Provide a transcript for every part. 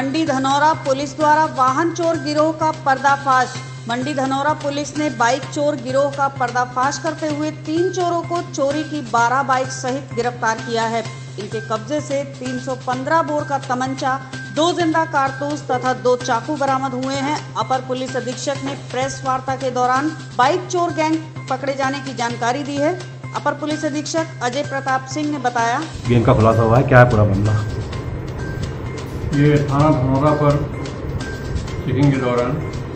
मंडी Dhanaura police द्वारा वाहन चोर गिरोह का पर्दाफाश। मंडी धनौरा पुलिस ने बाइक चोर गिरोह का पर्दाफाश करते हुए 3 चोरों को चोरी की 12 बाइक सहित गिरफ्तार किया है। इनके कब्जे से 315 बोर का तमंचा, 2 जिंदा कारतूस तथा 2 चाकू बरामद हुए हैं। अपर पुलिस अधीक्षक ने प्रेस वार्ता के दौरान बाइक चोर गैंग पकड़े जाने की जानकारी दी है। अपर पुलिस अधीक्षक अजय प्रताप सिंह ने बताया, गैंग का खुलासा हुआ है, क्या है पूरा मामला? ये थाना धनौरा पर चेकिंग के दौरान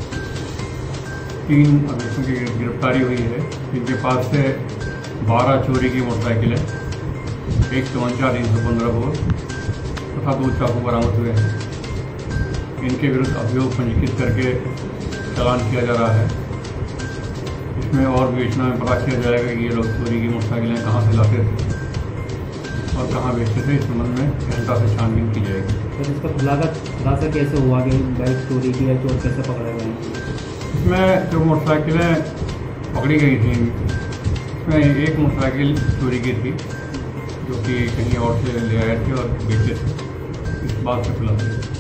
3 अभियुक्तों की गिरफ्तारी हुई है। इनके पास से 12 चोरी की मोटरसाइकिलें, 1 तमंचा 315 बोर तथा 2 चाकू बरामद हुए हैं। इनके विरुद्ध अभियोग पंजीकृत करके चालान किया जा रहा है। इसमें और विवेचना में पता किया जाएगा कि ये लोग चोरी की मोटरसाइकिलें कहाँ से लाते थे और कहाँ बेचते थे। इस संबंध में गहनता से छानबीन की जाएगी। तो इसका खुलासा कैसे हुआ कि बाइक चोरी की है, चोर कैसे पकड़े गए हैं? इसमें जो मोटरसाइकिलें पकड़ी गई थी, इसमें एक मोटरसाइकिल चोरी की थी जो कि कहीं और से ले आए थे और बेचे थे। इस बात से खुलासा